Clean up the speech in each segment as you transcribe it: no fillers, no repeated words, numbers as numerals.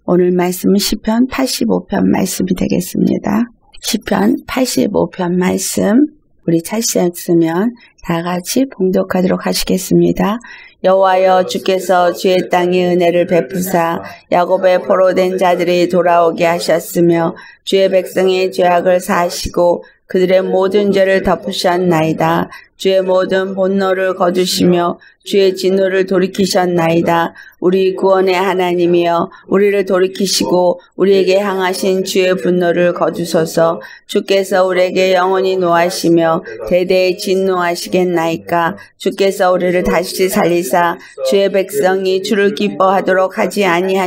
오늘 말씀은 시편 85편 말씀이 되겠습니다. 시편 85편 말씀 우리 찾으셨으면 다 같이 봉독하도록 하시겠습니다. 여호와여, 주께서 주의 땅에 은혜를 베푸사 야곱의 포로된 자들이 돌아오게 하셨으며 주의 백성의 죄악을 사하시고 그들의 모든 죄를 덮으셨나이다. 주의 모든 분노를 거두시며 주의 진노를 돌이키셨나이다. 우리 구원의 하나님이여, 우리를 돌이키시고 우리에게 향하신 주의 분노를 거두소서. 주께서 우리에게 영원히 노하시며 대대에 진노하시겠나이까. 주께서 우리를 다시 살리사 주의 백성이 주를 기뻐하도록 하지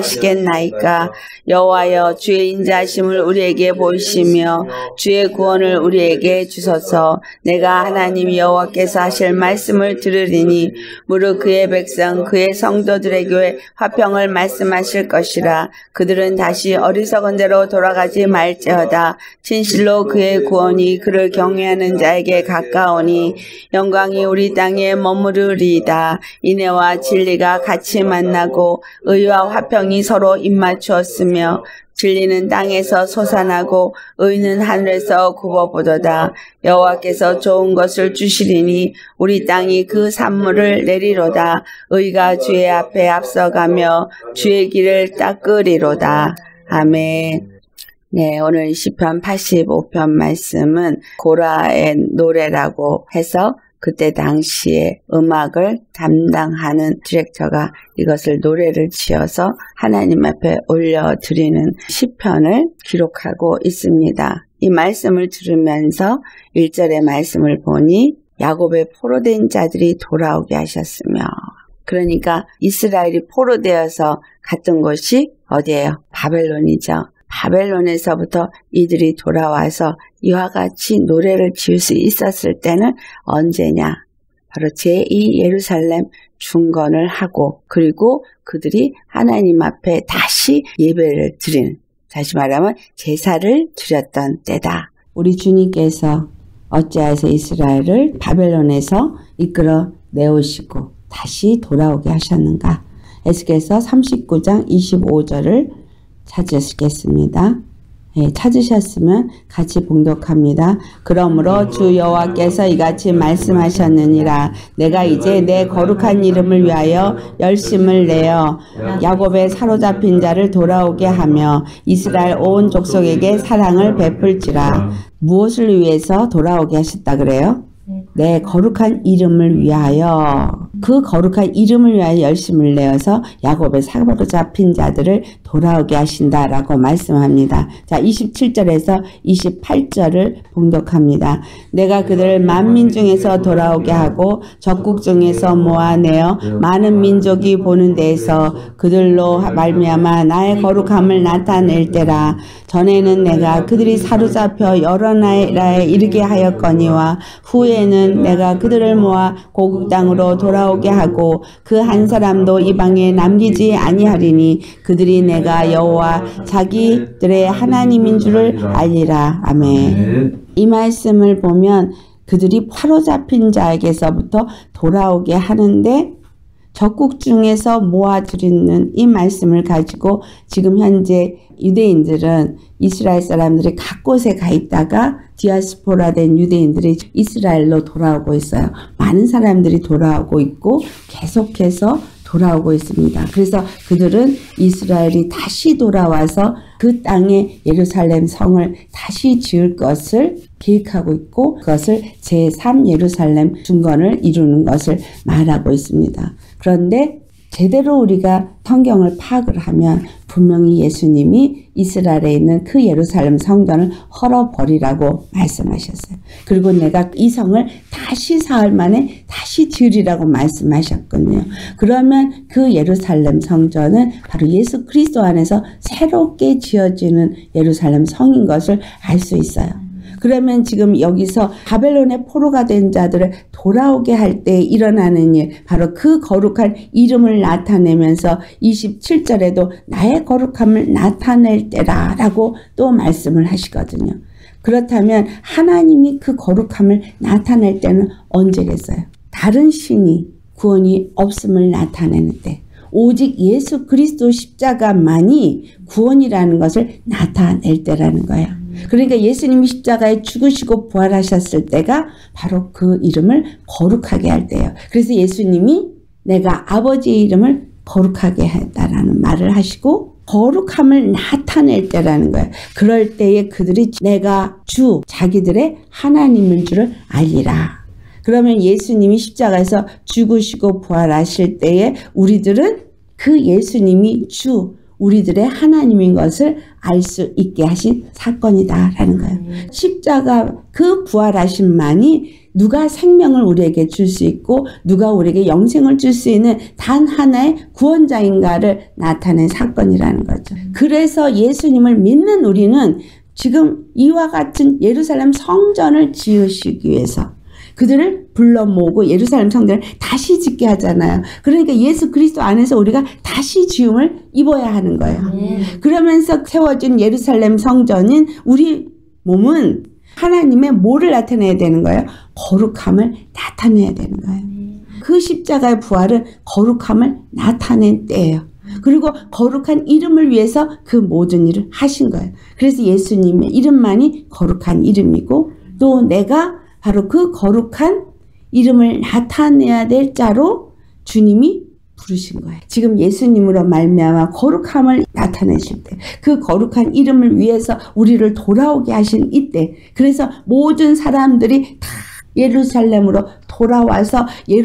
아니하시겠나이까. 여호와여, 주의 인자하심을 우리에게 보이시며 주의 구원을 우리에게 주소서. 내가 하나님 여호와께서 하실 말씀을 들으리니 무릇 그의 백성 그의 성도들의 교회 화평을 말씀하실 것이라. 그들은 다시 어리석은 대로 돌아가지 말지어다. 진실로 그의 구원이 그를 경외하는 자에게 가까우니 영광이 우리 땅에 머무르리이다. 인애와 진리가 같이 만나고 의와 화평이 서로 입맞추었으며 진리는 땅에서 솟아나고 의는 하늘에서 굽어보도다. 여호와께서 좋은 것을 주시리니 우리 땅이 그 산물을 내리로다. 의가 주의 앞에 앞서가며 주의 길을 닦으리로다. 아멘. 네, 오늘 시편 85편 말씀은 고라의 노래라고 해서 그때 당시에 음악을 담당하는 디렉터가 이것을 노래를 지어서 하나님 앞에 올려드리는 시편을 기록하고 있습니다. 이 말씀을 들으면서 1절의 말씀을 보니 야곱의 포로된 자들이 돌아오게 하셨으며, 그러니까 이스라엘이 포로되어서 갔던 곳이 어디예요? 바벨론이죠. 바벨론에서부터 이들이 돌아와서 이와 같이 노래를 지을 수 있었을 때는 언제냐? 바로 제2 예루살렘 중건을 하고, 그리고 그들이 하나님 앞에 다시 예배를 드리는, 다시 말하면 제사를 드렸던 때다. 우리 주님께서 어찌하여서 이스라엘을 바벨론에서 이끌어 내오시고 다시 돌아오게 하셨는가? 에스겔서 39장 25절을 찾으시겠습니다. 네, 찾으셨으면 같이 봉독합니다. 그러므로 주 여호와께서 이같이 말씀하셨느니라. 내가 이제 내 거룩한 이름을 위하여 열심을 내어 야곱의 사로잡힌 자를 돌아오게 하며 이스라엘 온 족속에게 사랑을 베풀지라. 무엇을 위해서 돌아오게 하셨다 그래요? 내 거룩한 이름을 위하여, 그 거룩한 이름을 위하여 열심을 내어서 야곱의 사로잡힌 자들을 돌아오게 하신다라고 말씀합니다. 자, 27절에서 28절을 봉독합니다. 내가 그들을 만민 중에서 돌아오게 하고 적국 중에서 모아내어 많은 민족이 보는 데에서 그들로 말미암아 나의 거룩함을 나타낼 때라. 전에는 내가 그들이 사로잡혀 여러 나라에 이르게 하였거니와 후에는 내가 그들을 모아 고국 땅으로 돌아오게 하고 그 한 사람도 이방에 남기지 아니하리니 그들이 내가 여호와 자기들의 하나님인 줄을 알리라. 아멘. 이 말씀을 보면 그들이 사로잡힌 자에게서부터 돌아오게 하는데 적국 중에서 모아들이는 이 말씀을 가지고 지금 현재 유대인들은, 이스라엘 사람들이 각 곳에 가 있다가 디아스포라 된 유대인들이 이스라엘로 돌아오고 있어요. 많은 사람들이 돌아오고 있고 계속해서 돌아오고 있습니다. 그래서 그들은 이스라엘이 다시 돌아와서 그 땅에 예루살렘 성을 다시 지을 것을 계획하고 있고, 그것을 제3 예루살렘 중건을 이루는 것을 말하고 있습니다. 그런데 제대로 우리가 성경을 파악을 하면 분명히 예수님이 이스라엘에 있는 그 예루살렘 성전을 헐어버리라고 말씀하셨어요. 그리고 내가 이 성을 다시 사흘 만에 다시 지으리라고 말씀하셨거든요. 그러면 그 예루살렘 성전은 바로 예수 그리스도 안에서 새롭게 지어지는 예루살렘 성인 것을 알 수 있어요. 그러면 지금 여기서 바벨론의 포로가 된 자들을 돌아오게 할 때 일어나는 일, 바로 그 거룩한 이름을 나타내면서 27절에도 나의 거룩함을 나타낼 때라 라고 또 말씀을 하시거든요. 그렇다면 하나님이 그 거룩함을 나타낼 때는 언제겠어요? 다른 신이 구원이 없음을 나타내는 때, 오직 예수 그리스도 십자가만이 구원이라는 것을 나타낼 때라는 거예요. 그러니까 예수님이 십자가에 죽으시고 부활하셨을 때가 바로 그 이름을 거룩하게 할 때예요. 그래서 예수님이 내가 아버지의 이름을 거룩하게 했다라는 말을 하시고 거룩함을 나타낼 때라는 거예요. 그럴 때에 그들이 내가 주, 자기들의 하나님인 줄을 알리라. 그러면 예수님이 십자가에서 죽으시고 부활하실 때에 우리들은 그 예수님이 주, 우리들의 하나님인 것을 알 수 있게 하신 사건이다라는 거예요. 십자가 그 부활하심만이 누가 생명을 우리에게 줄 수 있고 누가 우리에게 영생을 줄 수 있는 단 하나의 구원자인가를 나타낸 사건이라는 거죠. 그래서 예수님을 믿는 우리는 지금 이와 같은 예루살렘 성전을 지으시기 위해서 그들을 불러 모으고 예루살렘 성전을 다시 짓게 하잖아요. 그러니까 예수 그리스도 안에서 우리가 다시 지음을 입어야 하는 거예요. 그러면서 세워진 예루살렘 성전인 우리 몸은 하나님의 뭐를 나타내야 되는 거예요? 거룩함을 나타내야 되는 거예요. 그 십자가의 부활은 거룩함을 나타낸 때예요. 그리고 거룩한 이름을 위해서 그 모든 일을 하신 거예요. 그래서 예수님의 이름만이 거룩한 이름이고 또 내가 바로 그 거룩한 이름을 나타내야 될 자로 주님이 부르신 거예요. 지금 예수님으로 말미암아 거룩함을 나타내실 때, 그 거룩한 이름을 위해서 우리를 돌아오게 하신 이때, 그래서 모든 사람들이 다 예루살렘으로 돌아와서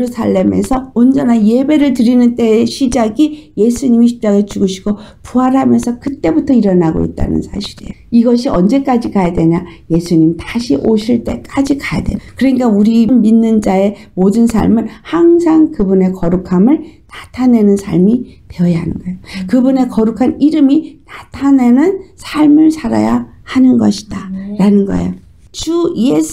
예루살렘에서 온전한 예배를 드리는 때의 시작이 예수님이 십자가에 죽으시고 부활하면서 그때부터 일어나고 있다는 사실이에요. 이것이 언제까지 가야 되냐? 예수님 다시 오실 때까지 가야 돼요. 그러니까 우리 믿는 자의 모든 삶은 항상 그분의 거룩함을 나타내는 삶이 되어야 하는 거예요. 그분의 거룩한 이름이 나타내는 삶을 살아야 하는 것이다 라는 거예요. 주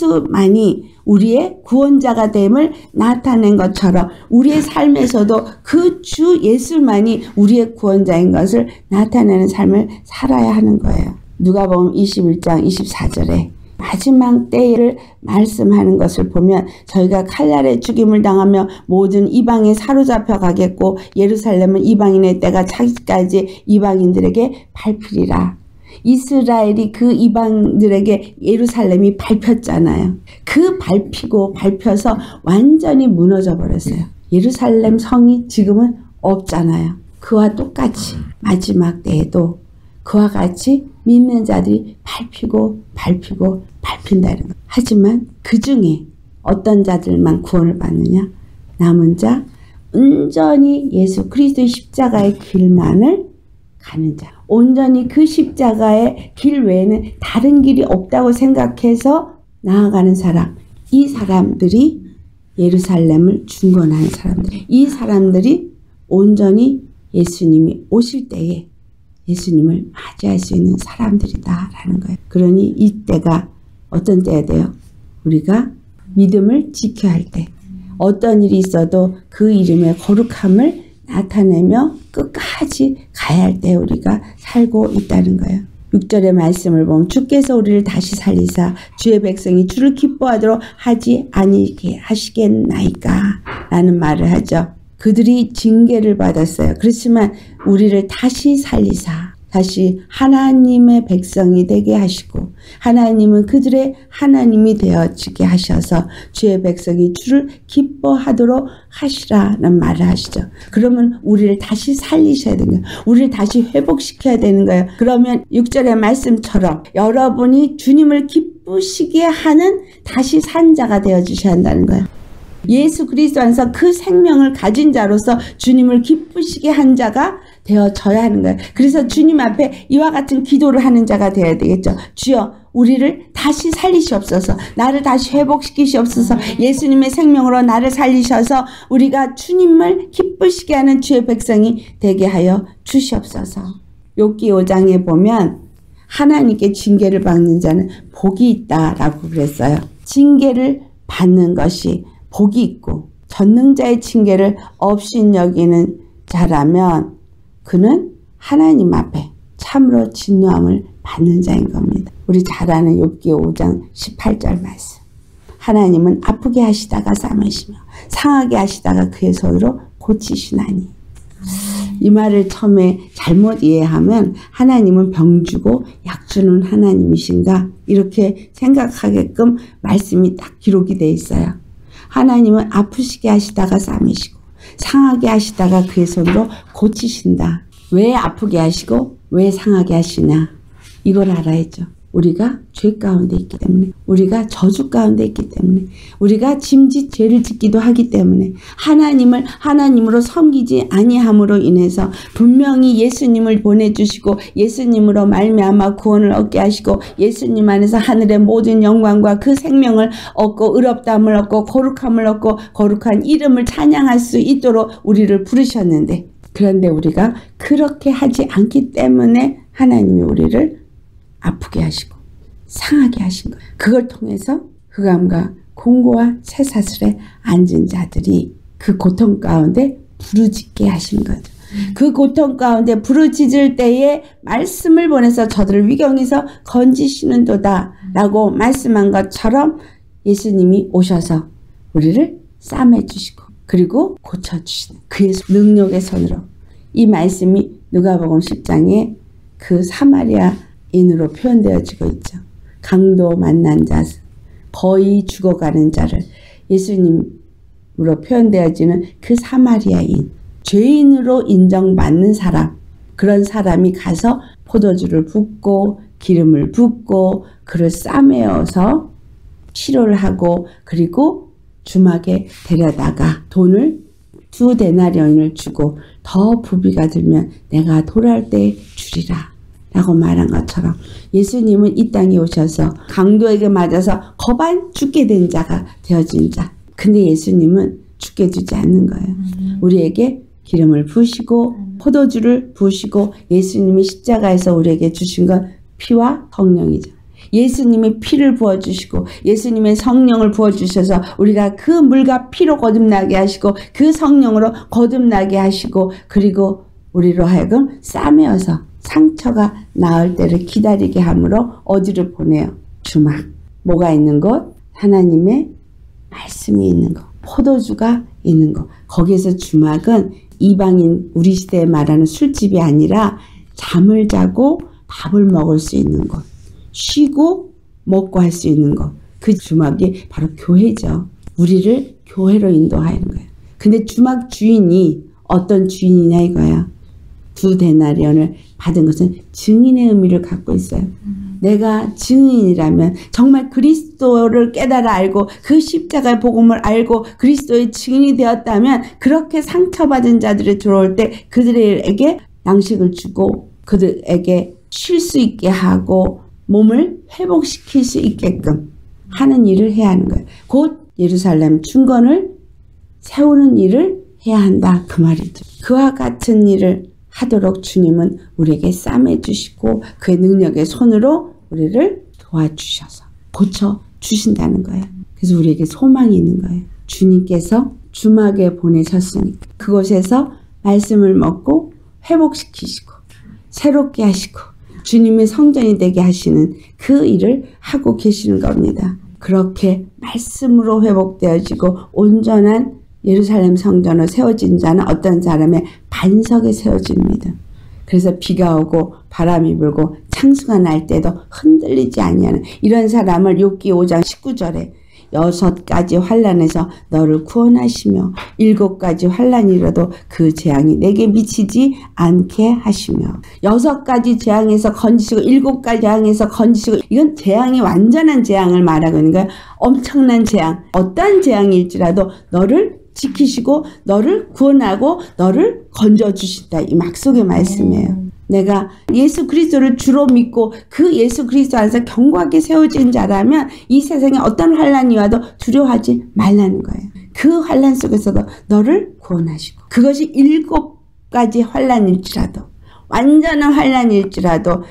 예수만이 우리의 구원자가 됨을 나타낸 것처럼 우리의 삶에서도 그 주 예수만이 우리의 구원자인 것을 나타내는 삶을 살아야 하는 거예요. 누가복음 21장 24절에 마지막 때를 말씀하는 것을 보면 저희가 칼날에 죽임을 당하며 모든 이방에 사로잡혀 가겠고 예루살렘은 이방인의 때가 차기까지 이방인들에게 밟히리라. 이스라엘이 그 이방들에게 예루살렘이 밟혔잖아요. 그 밟혀서 완전히 무너져 버렸어요. 예루살렘 성이 지금은 없잖아요. 그와 똑같이 마지막 때에도 그와 같이 믿는 자들이 밟힌다는 것. 하지만 그 중에 어떤 자들만 구원을 받느냐? 남은 자, 온전히 예수 그리스도의 십자가의 길만을 가는 자. 온전히 그 십자가의 길 외에는 다른 길이 없다고 생각해서 나아가는 사람. 이 사람들이 예루살렘을 중건하는 사람들. 이 사람들이 온전히 예수님이 오실 때에 예수님을 맞이할 수 있는 사람들이다라는 거예요. 그러니 이때가 어떤 때야 돼요? 우리가 믿음을 지켜야 할 때. 어떤 일이 있어도 그 이름의 거룩함을 나타내며 끝까지 가야 할 때 우리가 살고 있다는 거예요. 6절의 말씀을 보면 주께서 우리를 다시 살리사 주의 백성이 주를 기뻐하도록 하지 아니게 하시겠나이까 라는 말을 하죠. 그들이 징계를 받았어요. 그렇지만 우리를 다시 살리사 다시 하나님의 백성이 되게 하시고 하나님은 그들의 하나님이 되어지게 하셔서 주의 백성이 주를 기뻐하도록 하시라는 말을 하시죠. 그러면 우리를 다시 살리셔야 되는 거예요. 우리를 다시 회복시켜야 되는 거예요. 그러면 6절의 말씀처럼 여러분이 주님을 기쁘시게 하는 다시 산 자가 되어주셔야 한다는 거예요. 예수 그리스도 안에서 그 생명을 가진 자로서 주님을 기쁘시게 한 자가 되어져야 하는 거예요. 그래서 주님 앞에 이와 같은 기도를 하는 자가 되어야 되겠죠. 주여 우리를 다시 살리시옵소서. 나를 다시 회복시키시옵소서. 예수님의 생명으로 나를 살리셔서 우리가 주님을 기쁘시게 하는 주의 백성이 되게 하여 주시옵소서. 욥기 5장에 보면 하나님께 징계를 받는 자는 복이 있다라고 그랬어요. 징계를 받는 것이 복이 있고 전능자의 징계를 업신여기는 자라면 그는 하나님 앞에 참으로 진노함을 받는 자인 겁니다. 우리 잘 아는 욥기 5장 18절 말씀. 하나님은 아프게 하시다가 싸매시며 상하게 하시다가 그의 손으로 고치시나니. 이 말을 처음에 잘못 이해하면 하나님은 병 주고 약 주는 하나님이신가 이렇게 생각하게끔 말씀이 딱 기록이 돼 있어요. 하나님은 아프시게 하시다가 싸매시고 상하게 하시다가 그의 손으로 고치신다. 왜 아프게 하시고 왜 상하게 하시냐 이걸 알아야죠. 우리가 죄 가운데 있기 때문에, 우리가 저주 가운데 있기 때문에, 우리가 짐짓 죄를 짓기도 하기 때문에, 하나님을 하나님으로 섬기지 아니함으로 인해서 분명히 예수님을 보내주시고 예수님으로 말미암아 구원을 얻게 하시고 예수님 안에서 하늘의 모든 영광과 그 생명을 얻고 의롭다함을 얻고 거룩함을 얻고 거룩한 이름을 찬양할 수 있도록 우리를 부르셨는데, 그런데 우리가 그렇게 하지 않기 때문에 하나님이 우리를 아프게 하시고 상하게 하신 거예요. 그걸 통해서 흑암과 공고와 쇠사슬에 앉은 자들이 그 고통 가운데 부르짖게 하신 거죠. 그 고통 가운데 부르짖을 때에 말씀을 보내서 저들을 위경에서 건지시는도다 라고 말씀한 것처럼 예수님이 오셔서 우리를 싸매주시고 그리고 고쳐주시는 그의 능력의 손으로, 이 말씀이 누가복음 10장에 그 사마리아인으로 표현되어지고 있죠. 강도 만난 자, 거의 죽어가는 자를 예수님으로 표현되어지는 그 사마리아인, 죄인으로 인정받는 사람, 그런 사람이 가서 포도주를 붓고 기름을 붓고 그를 싸매어서 치료를 하고 그리고 주막에 데려다가 돈을 2데나리온을 주고 더 부비가 들면 내가 돌아올 때 주리라 라고 말한 것처럼 예수님은 이 땅에 오셔서 강도에게 맞아서 거반 죽게 된 자가 되어진 자. 근데 예수님은 죽게 두지 않는 거예요. 우리에게 기름을 부으시고 포도주를 부으시고 예수님이 십자가에서 우리에게 주신 건 피와 성령이죠. 예수님이 피를 부어주시고 예수님의 성령을 부어주셔서 우리가 그 물과 피로 거듭나게 하시고 그 성령으로 거듭나게 하시고 그리고 우리로 하여금 싸매어서 상처가 나을 때를 기다리게 함으로 어디를 보내요? 주막. 뭐가 있는 곳? 하나님의 말씀이 있는 곳. 포도주가 있는 곳. 거기에서 주막은 이방인 우리 시대에 말하는 술집이 아니라 잠을 자고 밥을 먹을 수 있는 곳. 쉬고 먹고 할 수 있는 것. 그 주막이 바로 교회죠. 우리를 교회로 인도하는 거예요. 근데 주막 주인이 어떤 주인이냐 이거야. 2데나리온을 받은 것은 증인의 의미를 갖고 있어요. 내가 증인이라면 정말 그리스도를 깨달아 알고 그 십자가의 복음을 알고 그리스도의 증인이 되었다면 그렇게 상처받은 자들이 들어올 때 그들에게 양식을 주고 그들에게 쉴 수 있게 하고 몸을 회복시킬 수 있게끔 하는 일을 해야 하는 거예요. 곧 예루살렘 중건을 세우는 일을 해야 한다 그 말이죠. 그와 같은 일을 하도록 주님은 우리에게 싸매주시고 그의 능력의 손으로 우리를 도와주셔서 고쳐주신다는 거예요. 그래서 우리에게 소망이 있는 거예요. 주님께서 주막에 보내셨으니까 그곳에서 말씀을 먹고 회복시키시고 새롭게 하시고 주님의 성전이 되게 하시는 그 일을 하고 계시는 겁니다. 그렇게 말씀으로 회복되어지고 온전한 예루살렘 성전으로 세워진 자는 어떤 사람의 반석에 세워집니다. 그래서 비가 오고 바람이 불고 창수가 날 때도 흔들리지 아니하는 이런 사람을 욥기 5장 19절에 6가지 환난에서 너를 구원하시며 7가지 환난이라도 그 재앙이 내게 미치지 않게 하시며 6가지 재앙에서 건지시고 7가지 재앙에서 건지시고 이건 재앙이 완전한 재앙을 말하고 있는 거예요. 엄청난 재앙, 어떠한 재앙일지라도 너를 지키시고 너를 구원하고 너를 건져주신다. 이 막속의 말씀이에요. 내가 예수 그리스도를 주로 믿고 그 예수 그리스도 안에서 견고하게 세워진 자라면 이 세상에 어떤 환난이 와도 두려워하지 말라는 거예요. 그 환난 속에서도 너를 구원하시고 그것이 7가지 환난일지라도 완전한 환난일지라도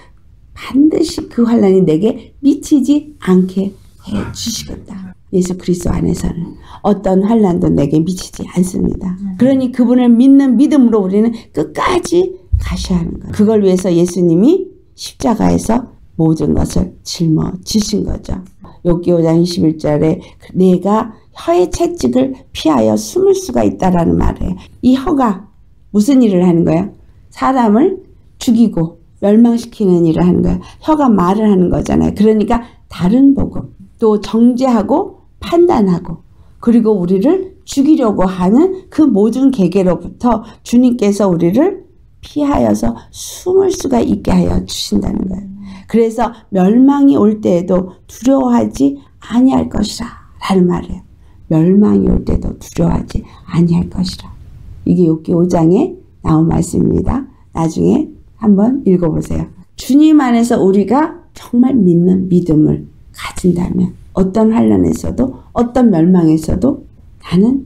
반드시 그 환난이 내게 미치지 않게 해 주시겠다. 예수 그리스도 안에서는 어떤 환난도 내게 미치지 않습니다. 그러니 그분을 믿는 믿음으로 우리는 끝까지 가셔야 하는 거예요. 그걸 위해서 예수님이 십자가에서 모든 것을 짊어지신 거죠. 욥기 5장 21절에 내가 혀의 채찍을 피하여 숨을 수가 있다라는 말이에요. 이 혀가 무슨 일을 하는 거예요? 사람을 죽이고 멸망시키는 일을 하는 거예요. 혀가 말을 하는 거잖아요. 그러니까 다른 복음, 또 정죄하고 판단하고, 그리고 우리를 죽이려고 하는 그 모든 계계로부터 주님께서 우리를 피하여서 숨을 수가 있게 하여 주신다는 거예요. 그래서 멸망이 올 때에도 두려워하지 아니할 것이라 라는 말이에요. 멸망이 올 때도 두려워하지 아니할 것이라. 이게 욥기 5장에 나온 말씀입니다. 나중에 한번 읽어보세요. 주님 안에서 우리가 정말 믿는 믿음을 가진다면 어떤 환난에서도 어떤 멸망에서도 나는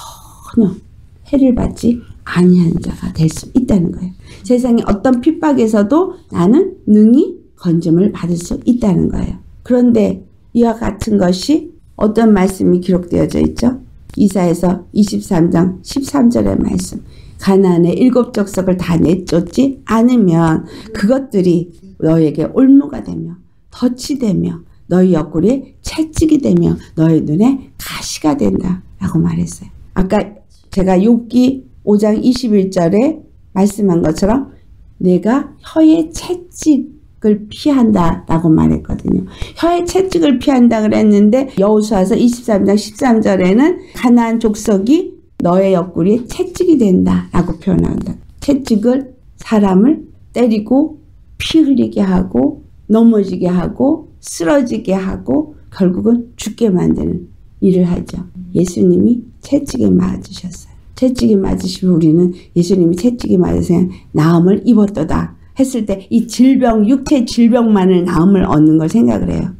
전혀 해를 받지 아니한 자가 될 수 있다는 거예요. 세상의 어떤 핍박에서도 나는 능히 건짐을 받을 수 있다는 거예요. 그런데 이와 같은 것이 어떤 말씀이 기록되어져 있죠? 이사야서 23장 13절의 말씀. 가나안의 7 족속을 다 내쫓지 않으면 그것들이 너에게 올무가 되며 덫이 되며 너희 옆구리에 채찍이 되며 너희 눈에 가시가 된다 라고 말했어요. 아까 제가 욥기 5장 21절에 말씀한 것처럼 내가 혀의 채찍을 피한다 라고 말했거든요. 혀의 채찍을 피한다 그랬는데 여호수아서 23장 13절에는 가나안 족속이 너의 옆구리에 채찍이 된다 라고 표현한다. 채찍을 사람을 때리고 피 흘리게 하고 넘어지게 하고 쓰러지게 하고 결국은 죽게 만드는 일을 하죠. 예수님이 채찍에 맞으셨어요. 채찍에 맞으시면 우리는 예수님이 채찍에 맞으세요 나음을 입었도다 했을 때 이 질병, 육체 질병만을 나음을 얻는 걸 생각을 해요.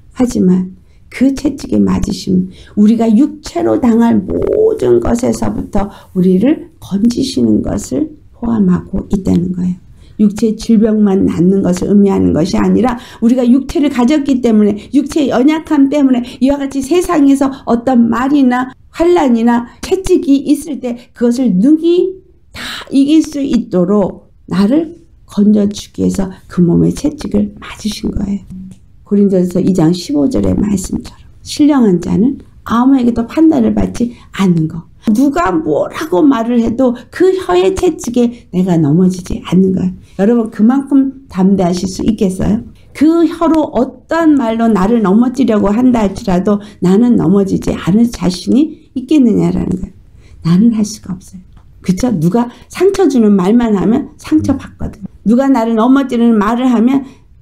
하지만 그 채찍에 맞으시면 우리가 육체로 당할 모든 것에서부터 우리를 건지시는 것을 포함하고 있다는 거예요. 육체 질병만 낫는 것을 의미하는 것이 아니라 우리가 육체를 가졌기 때문에 육체의 연약함 때문에 이와 같이 세상에서 어떤 말이나 환난이나 채찍이 있을 때 그것을 능히 다 이길 수 있도록 나를 건져주기 위해서 그 몸에 채찍을 맞으신 거예요. 고린도전서 2장 15절의 말씀처럼 신령한 자는 아무에게도 판단을 받지 않는 거. 누가 뭐라고 말을 해도 그 혀의 채찍에 내가 넘어지지 않는 거예요. 여러분 그만큼 담대하실 수 있겠어요? 그 혀로 어떤 말로 나를 넘어지려고 한다 할지라도 나는 넘어지지 않을 자신이 있겠느냐라는 거예요. 나는 할 수가 없어요. 그쵸? 누가 상처 주는 말만 하면 상처 받거든요. 누가 나를 넘어지는 말을 하면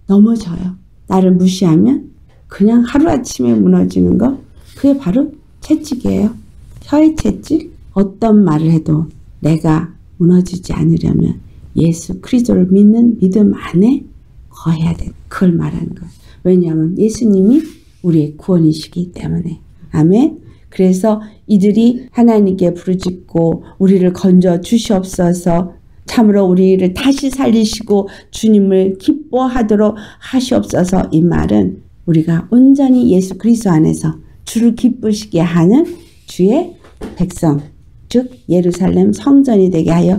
넘어져요. 나를 무시하면 그냥 하루아침에 무너지는 거, 그게 바로 채찍이에요. 혀의 채찍. 어떤 말을 해도 내가 무너지지 않으려면 예수 그리스도를 믿는 믿음 안에 거해야 돼. 그걸 말하는 거예요. 왜냐하면 예수님이 우리의 구원이시기 때문에. 아멘. 그래서 이들이 하나님께 부르짖고 우리를 건져 주시옵소서, 참으로 우리를 다시 살리시고 주님을 기뻐하도록 하시옵소서, 이 말은 우리가 온전히 예수 그리스도 안에서 주를 기쁘시게 하는 주의 백성, 즉 예루살렘 성전이 되게 하여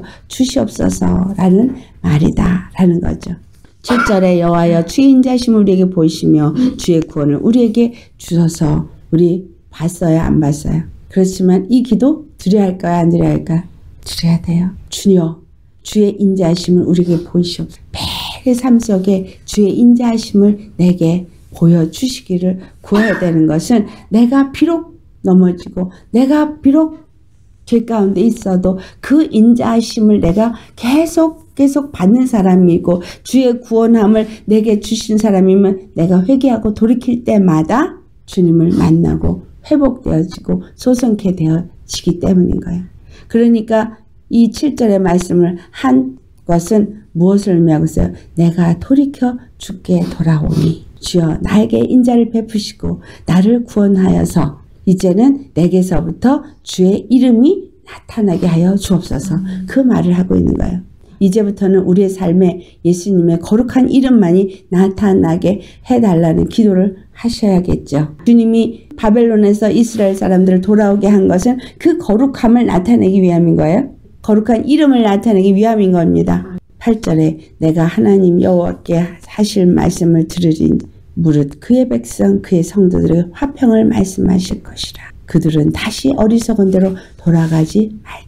주시옵소서라는 말이다 라는 거죠. 7절에 여호와여 주의 인자하심을 우리에게 보이시며 주의 구원을 우리에게 주소서. 우리 봤어요 안 봤어요? 그렇지만 이 기도 드려야 할까요 안 드려야 할까요? 드려야 돼요. 주여 주의 인자하심을 우리에게 보이시옵소서. 매일 삶 속에 주의 인자하심을 내게 보여주시기를 구해야 되는 것은 내가 비록 넘어지고 내가 비록 죄 가운데 있어도 그 인자하심을 내가 계속 받는 사람이고 주의 구원함을 내게 주신 사람이면 내가 회개하고 돌이킬 때마다 주님을 만나고 회복되어지고 소성케 되어지기 때문인 거예요. 그러니까 이 7절의 말씀을 한 것은 무엇을 의미하고 있어요? 내가 돌이켜 주께 돌아오니 주여 나에게 인자를 베푸시고 나를 구원하여서 이제는 내게서부터 주의 이름이 나타나게 하여 주옵소서. 그 말을 하고 있는 거예요. 이제부터는 우리의 삶에 예수님의 거룩한 이름만이 나타나게 해달라는 기도를 하셔야겠죠. 주님이 바벨론에서 이스라엘 사람들을 돌아오게 한 것은 그 거룩함을 나타내기 위함인 거예요. 거룩한 이름을 나타내기 위함인 겁니다. 8절에 내가 하나님 여호와께 하실 말씀을 들으리 무릇 그의 백성 그의 성도들의 화평을 말씀하실 것이라. 그들은 다시 어리석은 대로 돌아가지 말지로다.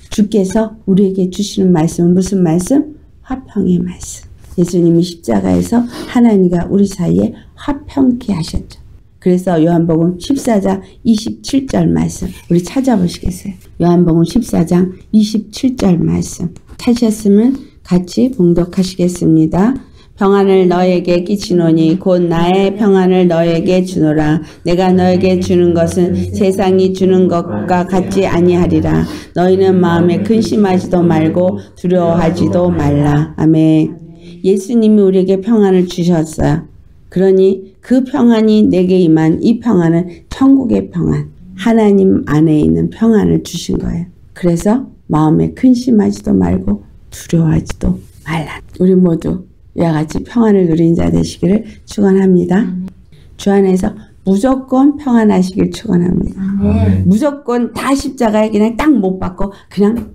주께서 우리에게 주시는 말씀은 무슨 말씀? 화평의 말씀. 예수님이 십자가에서 하나님과 우리 사이에 화평케 하셨죠. 그래서 요한복음 14장 27절 말씀 우리 찾아보시겠어요? 요한복음 14장 27절 말씀 찾으셨으면 같이 봉독하시겠습니다. 평안을 너에게 끼치노니 곧 나의 평안을 너에게 주노라. 내가 너에게 주는 것은 세상이 주는 것과 같지 아니하리라. 너희는 마음에 근심하지도 말고 두려워하지도 말라. 아멘. 예수님이 우리에게 평안을 주셨어요. 그러니 그 평안이 내게 임한 이 평안은 천국의 평안, 하나님 안에 있는 평안을 주신 거예요. 그래서 마음에 근심하지도 말고 두려워하지도 말라. 우리 모두 이와 같이 평안을 누린 자 되시기를 축원합니다. 주 안에서 무조건 평안하시길 축원합니다. 무조건 다 십자가에 그냥 딱 못 박고 그냥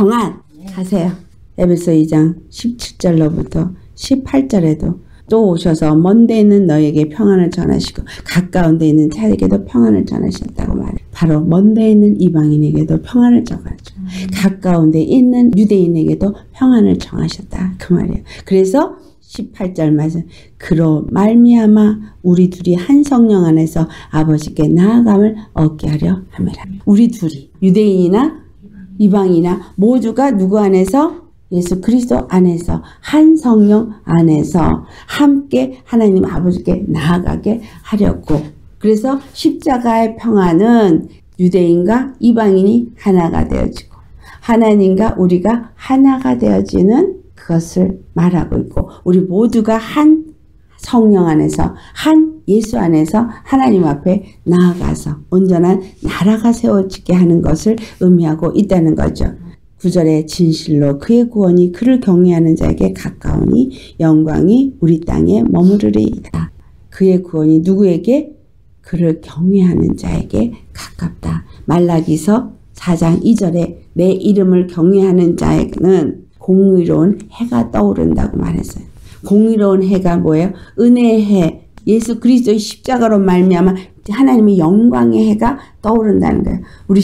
평안하세요. 에베소 2장 17절로부터 18절에도 또 오셔서 먼 데 있는 너에게 평안을 전하시고 가까운 데 있는 자에게도 평안을 전하셨다고 말해요. 바로 먼 데 있는 이방인에게도 평안을 전하죠. 가까운 데 있는 유대인에게도 평안을 정하셨다. 그 말이에요. 그래서 18절 말씀 그로 말미암아 우리 둘이 한 성령 안에서 아버지께 나아감을 얻게 하려 함이라. 우리 둘이 유대인이나 이방이나 모두가 누구 안에서? 예수 그리스도 안에서 한 성령 안에서 함께 하나님 아버지께 나아가게 하려고. 그래서 십자가의 평안은 유대인과 이방인이 하나가 되어지고 하나님과 우리가 하나가 되어지는 그것을 말하고 있고 우리 모두가 한 성령 안에서 한 예수 안에서 하나님 앞에 나아가서 온전한 나라가 세워지게 하는 것을 의미하고 있다는 거죠. 9절에 진실로 그의 구원이 그를 경외하는 자에게 가까우니 영광이 우리 땅에 머무르리이다. 그의 구원이 누구에게? 그를 경외하는 자에게 가깝다. 말라기서 4장 2절에 내 이름을 경외하는 자에게는 공의로운 해가 떠오른다고 말했어요. 공의로운 해가 뭐예요? 은혜의 해. 예수 그리스도의 십자가로 말미암아 하나님의 영광의 해가 떠오른다는 거예요. 우리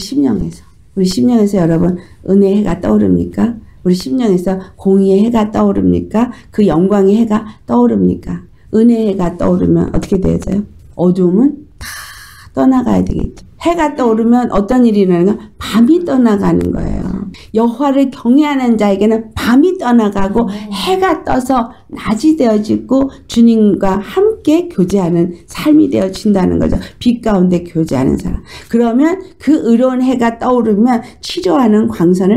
심령에서 여러분 은혜의 해가 떠오릅니까? 우리 심령에서 공의의 해가 떠오릅니까? 그 영광의 해가 떠오릅니까? 은혜의 해가 떠오르면 어떻게 되어져요? 어두움은 다 떠나가야 되겠죠. 해가 떠오르면 어떤 일이 일어나는 가 밤이 떠나가는 거예요. 여호와를 경외하는 자에게는 밤이 떠나가고 해가 떠서 낮이 되어지고 주님과 함께 교제하는 삶이 되어진다는 거죠. 빛 가운데 교제하는 사람. 그러면 그 의로운 해가 떠오르면 치료하는 광선을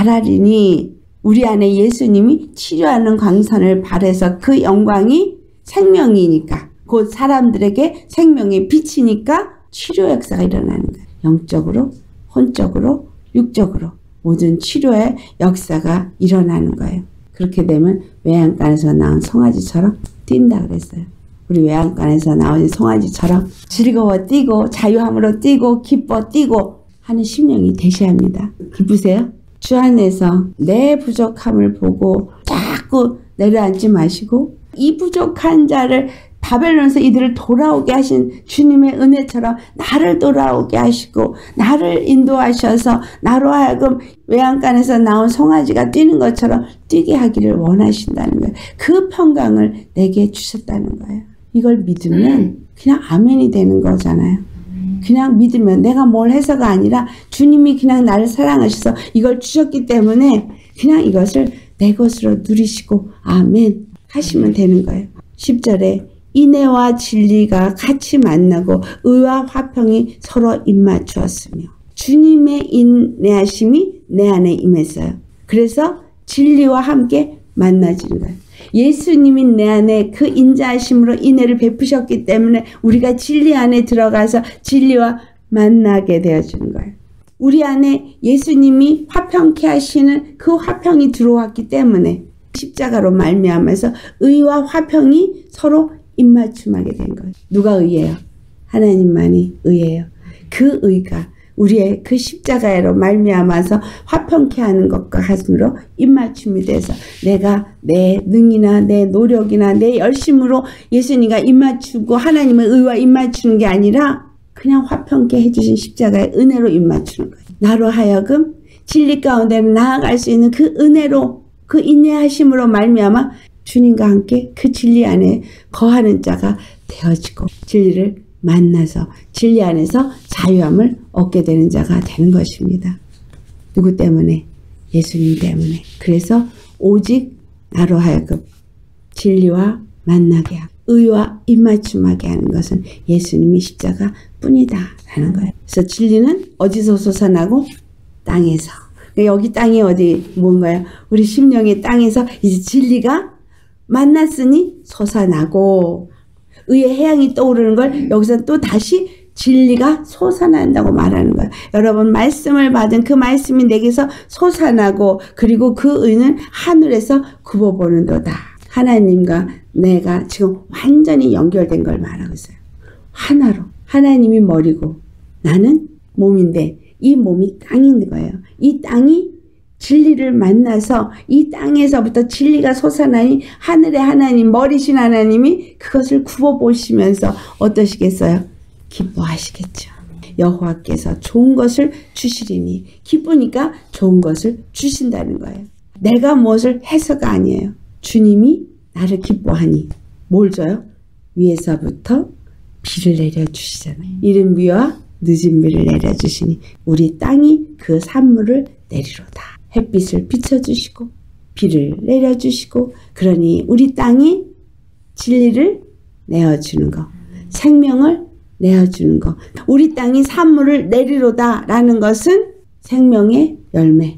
발하리니 우리 안에 예수님이 치료하는 광선을 발해서 그 영광이 생명이니까 곧 사람들에게 생명의 빛이니까 치료 역사가 일어나는 거예요. 영적으로, 혼적으로, 육적으로 모든 치료의 역사가 일어나는 거예요. 그렇게 되면 외양간에서 나온 송아지처럼 뛴다 그랬어요. 우리 외양간에서 나온 송아지처럼 즐거워 뛰고 자유함으로 뛰고 기뻐 뛰고 하는 심령이 되셔야 합니다. 기쁘세요? 주 안에서 내 부족함을 보고 자꾸 내려앉지 마시고 이 부족한 자를 바벨론에서 이들을 돌아오게 하신 주님의 은혜처럼 나를 돌아오게 하시고 나를 인도하셔서 나로 하여금 외양간에서 나온 송아지가 뛰는 것처럼 뛰게 하기를 원하신다는 거예요. 그 평강을 내게 주셨다는 거예요. 이걸 믿으면 그냥 아멘이 되는 거잖아요. 그냥 믿으면 내가 뭘 해서가 아니라 주님이 그냥 나를 사랑하셔서 이걸 주셨기 때문에 그냥 이것을 내 것으로 누리시고 아멘 하시면 되는 거예요. 10절에 인애와 진리가 같이 만나고 의와 화평이 서로 입맞추었으며 주님의 인내하심이 내 안에 임했어요. 그래서 진리와 함께 만나지는 거예요. 예수님이 내 안에 그 인자하심으로 인애를 베푸셨기 때문에 우리가 진리 안에 들어가서 진리와 만나게 되어지는 거예요. 우리 안에 예수님이 화평케 하시는 그 화평이 들어왔기 때문에 십자가로 말미암아서 의와 화평이 서로 입맞춤하게 된 거예요. 누가 의예요? 하나님만이 의예요. 그 의가 우리의 그 십자가로 말미암아서 화평케 하는 것과 같으므로 입맞춤이 돼서 내가 내 능이나 내 노력이나 내 열심으로 예수님과 입맞추고 하나님의 의와 입맞추는 게 아니라 그냥 화평케 해주신 십자가의 은혜로 입맞추는 거예요. 나로 하여금 진리 가운데 나아갈 수 있는 그 은혜로 그 인내하심으로 말미암아 주님과 함께 그 진리 안에 거하는 자가 되어지고 진리를 만나서 진리 안에서 자유함을 얻게 되는 자가 되는 것입니다. 누구 때문에? 예수님 때문에. 그래서 오직 나로 하여금 진리와 만나게 하고 의와 입맞춤하게 하는 것은 예수님의 십자가 뿐이다 라는 거예요. 그래서 진리는 어디서 솟아나고? 땅에서. 여기 땅이 어디 뭔가요? 우리 심령의 땅에서 이제 진리가 만났으니 솟아나고 의의 해양이 떠오르는 걸 여기서 또 다시 진리가 솟아난다고 말하는 거예요. 여러분 말씀을 받은 그 말씀이 내게서 솟아나고 그리고 그 의는 하늘에서 굽어보는도다. 하나님과 내가 지금 완전히 연결된 걸 말하고 있어요. 하나로. 하나님이 머리고 나는 몸인데 이 몸이 땅인 거예요. 이 땅이 진리를 만나서 이 땅에서부터 진리가 솟아나니 하늘의 하나님, 머리신 하나님이 그것을 굽어보시면서 어떠시겠어요? 기뻐하시겠죠. 여호와께서 좋은 것을 주시리니 기쁘니까 좋은 것을 주신다는 거예요. 내가 무엇을 해서가 아니에요. 주님이 나를 기뻐하니 뭘 줘요? 위에서부터 비를 내려주시잖아요. 이른 비와 늦은 비를 내려주시니 우리 땅이 그 산물을 내리로다. 햇빛을 비춰주시고 비를 내려주시고 그러니 우리 땅이 진리를 내어주는 거, 생명을 내어주는 거, 우리 땅이 산물을 내리로다 라는 것은 생명의 열매,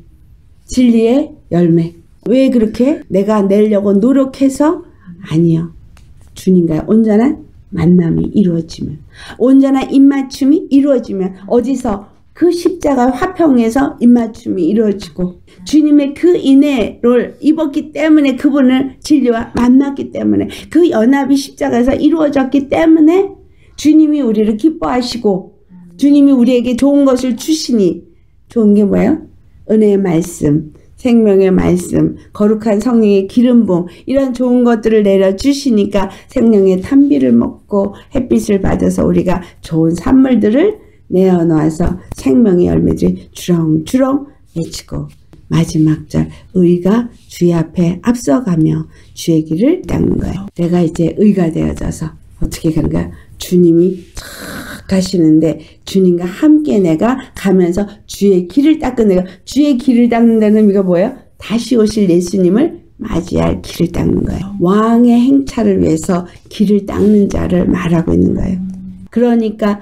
진리의 열매. 왜 그렇게 내가 내려고 노력해서? 아니요. 주님과의 온전한 만남이 이루어지면, 온전한 입맞춤이 이루어지면 어디서? 그 십자가 화평에서 입맞춤이 이루어지고 주님의 그 인애를 입었기 때문에 그분을 진리와 만났기 때문에 그 연합이 십자가에서 이루어졌기 때문에 주님이 우리를 기뻐하시고 주님이 우리에게 좋은 것을 주시니 좋은 게 뭐예요? 은혜의 말씀, 생명의 말씀, 거룩한 성령의 기름 부음 이런 좋은 것들을 내려주시니까 생명의 탄비를 먹고 햇빛을 받아서 우리가 좋은 산물들을 내어놓아서 생명의 열매들이 주렁주렁 맺히고 마지막 절 의가 주의 앞에 앞서가며 주의 길을 닦는 거예요. 내가 이제 의가 되어져서 어떻게 가는가? 주님이 탁 가시는데 주님과 함께 내가 가면서 주의 길을 닦는 거예요. 주의 길을 닦는다는 의미가 뭐예요? 다시 오실 예수님을 맞이할 길을 닦는 거예요. 왕의 행차를 위해서 길을 닦는 자를 말하고 있는 거예요. 그러니까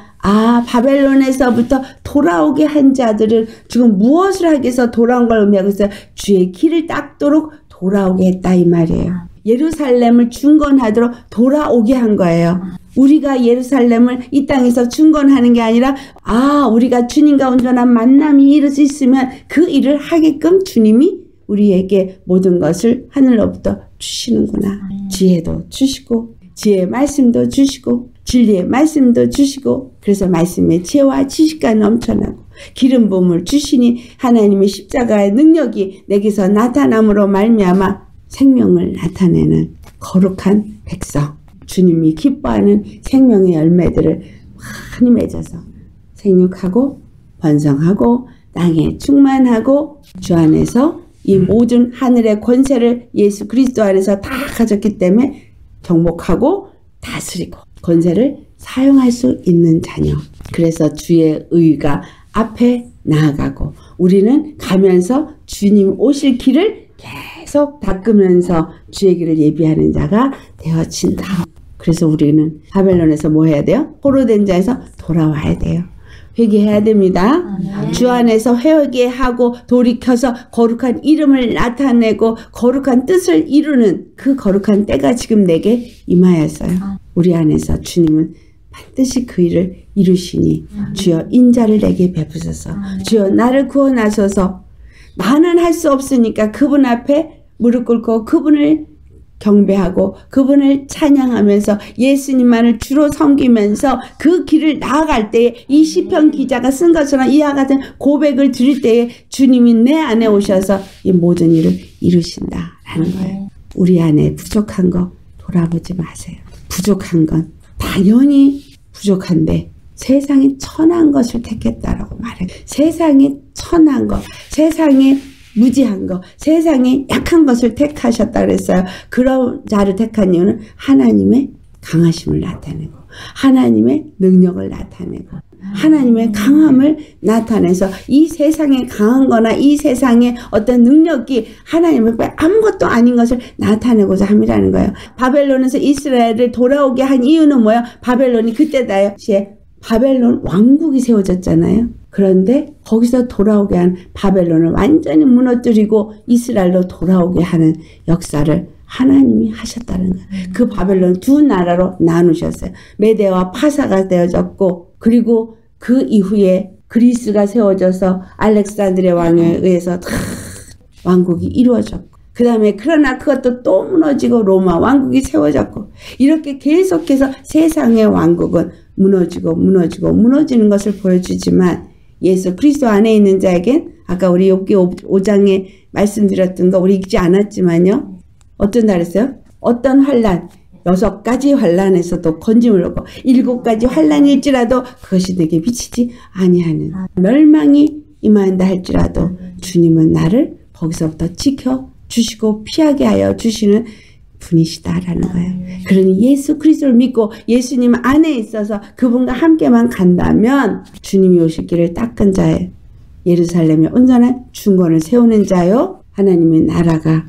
바벨론에서부터 돌아오게 한 자들은 지금 무엇을 하기 위해서 돌아온 걸 의미하고 있어요? 주의 길을 닦도록 돌아오게 했다 이 말이에요. 예루살렘을 중건하도록 돌아오게 한 거예요. 우리가 예루살렘을 이 땅에서 중건하는 게 아니라 우리가 주님과 온전한 만남이 이룰 수 있으면 그 일을 하게끔 주님이 우리에게 모든 것을 하늘로부터 주시는구나. 지혜도 주시고 지혜의 말씀도 주시고 진리의 말씀도 주시고 그래서 말씀의 지혜와 지식과 넘쳐나고 기름 부음을 주시니 하나님의 십자가의 능력이 내게서 나타남으로 말미암아 생명을 나타내는 거룩한 백성, 주님이 기뻐하는 생명의 열매들을 많이 맺어서 생육하고 번성하고 땅에 충만하고 주 안에서 이 모든 하늘의 권세를 예수 그리스도 안에서 다 가졌기 때문에 정복하고 다스리고 권세를 사용할 수 있는 자녀. 그래서 주의 의가 앞에 나아가고 우리는 가면서 주님 오실 길을 계속 닦으면서 주의 길을 예비하는 자가 되어진다. 그래서 우리는 바벨론에서 뭐 해야 돼요? 포로된 자에서 돌아와야 돼요. 회개해야 됩니다. 주 안에서 회개하고 돌이켜서 거룩한 이름을 나타내고 거룩한 뜻을 이루는 그 거룩한 때가 지금 내게 임하였어요. 우리 안에서 주님은 반드시 그 일을 이루시니 주여 인자를 내게 베푸소서. 주여 나를 구원하소서. 나는 할 수 없으니까 그분 앞에 무릎 꿇고 그분을 경배하고 그분을 찬양하면서 예수님만을 주로 섬기면서 그 길을 나아갈 때에 이 시편 기자가 쓴 것처럼 이와 같은 고백을 드릴 때에 주님이 내 안에 오셔서 이 모든 일을 이루신다라는 거예요. 우리 안에 부족한 거 돌아보지 마세요. 부족한 건 당연히 부족한데 세상에 천한 것을 택했다라고 말해요. 세상에 천한 것, 세상에 무지한 것, 세상에 약한 것을 택하셨다 그랬어요. 그런 자를 택한 이유는 하나님의 강하심을 나타내고 하나님의 능력을 나타내고 하나님의 강함을 나타내서 이 세상에 강한 거나 이 세상에 어떤 능력이 하나님 앞에 아무것도 아닌 것을 나타내고자 함이라는 거예요. 바벨론에서 이스라엘을 돌아오게 한 이유는 뭐예요? 바벨론이 그때 당시에 바벨론 왕국이 세워졌잖아요. 그런데 거기서 돌아오게 한 바벨론을 완전히 무너뜨리고 이스라엘로 돌아오게 하는 역사를 하나님이 하셨다는 거예요. 그 바벨론 두 나라로 나누셨어요. 메대와 파사가 되어졌고 그리고 그 이후에 그리스가 세워져서 알렉산드레 왕에 의해서 왕국이 이루어졌고 그 다음에 그러나 그것도 또 무너지고 로마 왕국이 세워졌고 이렇게 계속해서 세상의 왕국은 무너지는 것을 보여주지만 예수 그리스도 안에 있는 자에겐 아까 우리 욥기 5장에 말씀드렸던 거 우리 읽지 않았지만요. 어떤 날이었어요? 어떤 환난 6가지 환난에서도 건짐을 얻고 7가지 환난일지라도 그것이 내게 미치지 아니하는 멸망이 임한다 할지라도 주님은 나를 거기서부터 지켜주시고 피하게 하여 주시는 분이시다라는 거예요. 그러니 예수 그리스도를 믿고 예수님 안에 있어서 그분과 함께만 간다면 주님이 오실 길을 닦은 자예요. 예루살렘에 온전한 중건을 세우는 자요. 하나님의 나라가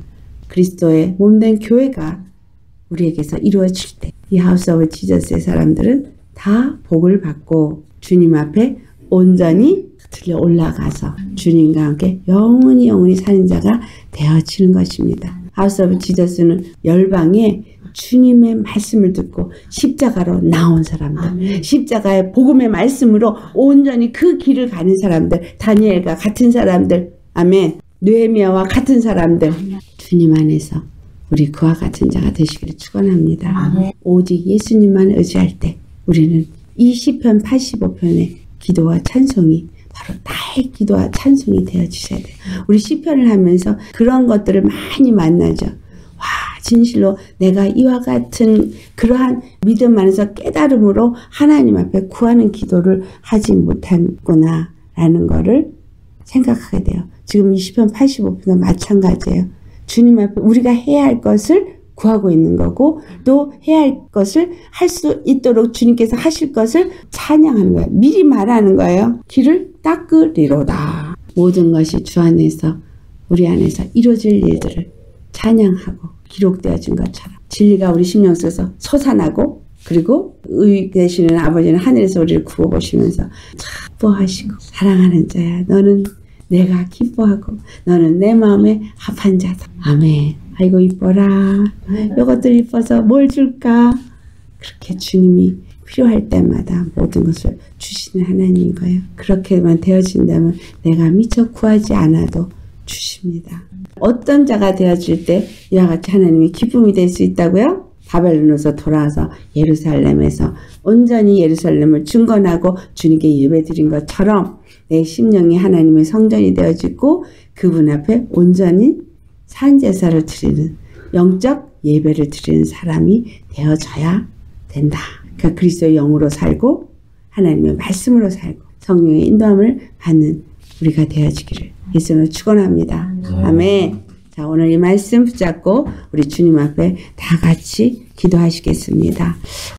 그리스도의 몸된 교회가 우리에게서 이루어질 때 이 하우스 오브 지저스의 사람들은 다 복을 받고 주님 앞에 온전히 들려 올라가서 주님과 함께 영원히 사는 자가 되어지는 것입니다. 하우스 오브 지저스는 열방에 주님의 말씀을 듣고 십자가로 나온 사람들, 십자가의 복음의 말씀으로 온전히 그 길을 가는 사람들, 다니엘과 같은 사람들, 아멘, 느헤미야와 같은 사람들, 주님 안에서 우리 그와 같은 자가 되시기를 축원합니다. 오직 예수님만 의지할 때 우리는 이 시편 85편의 기도와 찬송이 바로 나의 기도와 찬송이 되어주셔야 돼요. 우리 시편을 하면서 그런 것들을 많이 만나죠. 와, 진실로 내가 이와 같은 그러한 믿음 안에서 깨달음으로 하나님 앞에 구하는 기도를 하지 못했구나 라는 거를 생각하게 돼요. 지금 이 시편 85편도 마찬가지예요. 주님 앞에 우리가 해야 할 것을 구하고 있는 거고 또 해야 할 것을 할 수 있도록 주님께서 하실 것을 찬양하는 거예요. 미리 말하는 거예요. 길을 닦으리로다. 모든 것이 주 안에서 우리 안에서 이루어질 일들을 찬양하고 기록되어진 것처럼 진리가 우리 심령 속에서 솟아나고 그리고 의 되시는 아버지는 하늘에서 우리를 구워보시면서 기뻐하시고 사랑하는 자야 너는 내가 기뻐하고 너는 내 마음에 합한 자다. 아멘. 아이고 이뻐라. 이것들 이뻐서 뭘 줄까? 그렇게 주님이 필요할 때마다 모든 것을 주시는 하나님인 거예요. 그렇게만 되어진다면 내가 미처 구하지 않아도 주십니다. 어떤 자가 되어질 때 이와 같이 하나님이 기쁨이 될 수 있다고요? 바벨론에서 돌아와서 예루살렘에서 온전히 예루살렘을 중건하고 주님께 예배드린 것처럼 내 심령이 하나님의 성전이 되어지고 그분 앞에 온전히 산제사를 드리는 영적 예배를 드리는 사람이 되어져야 된다. 그러니까 그리스도의 영으로 살고 하나님의 말씀으로 살고 성령의 인도함을 받는 우리가 되어지기를 예수님을 축원합니다. 아멘. 자, 오늘 이 말씀 붙잡고 우리 주님 앞에 다 같이 기도하시겠습니다.